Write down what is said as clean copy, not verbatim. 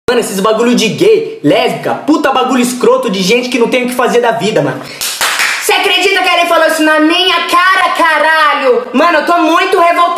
Mano, esses bagulho de gay, lésbica, puta bagulho escroto de gente que não tem o que fazer da vida, mano. Você acredita que ele falou isso na minha cara, caralho? Mano, eu tô muito revoltado.